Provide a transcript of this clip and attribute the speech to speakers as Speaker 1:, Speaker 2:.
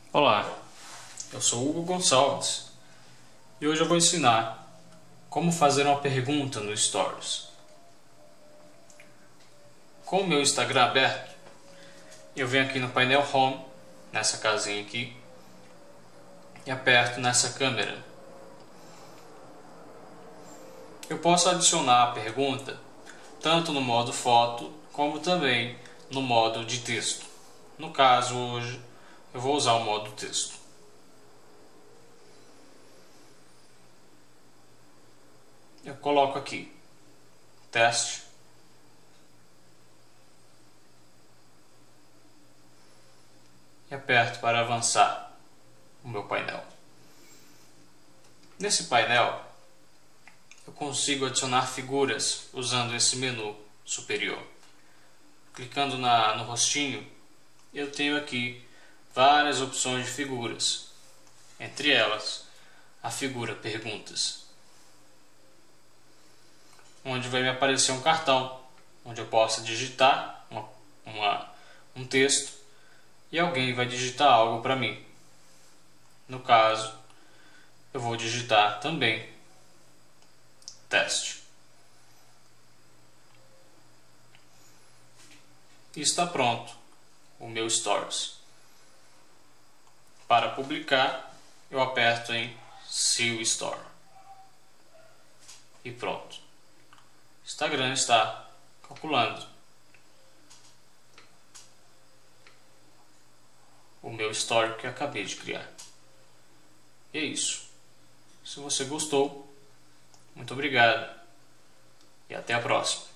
Speaker 1: Olá, eu sou Hugo Gonçalves e hoje eu vou ensinar como fazer uma pergunta no Stories. Com o meu Instagram aberto, eu venho aqui no painel Home, nessa casinha aqui, e aperto nessa câmera. Eu posso adicionar a pergunta tanto no modo foto como também no modo de texto. No caso, hoje eu vou usar o modo texto. Eu coloco aqui teste e aperto para avançar o meu painel. Nesse painel eu consigo adicionar figuras usando esse menu superior. Clicando no rostinho, eu tenho aqui várias opções de figuras, entre elas a figura perguntas, onde vai me aparecer um cartão, onde eu possa digitar um texto e alguém vai digitar algo para mim. No caso, eu vou digitar também teste. E está pronto o meu Stories. Para publicar, eu aperto em See Store. E pronto. O Instagram está calculando o meu story que eu acabei de criar. E é isso. Se você gostou, muito obrigado e até a próxima.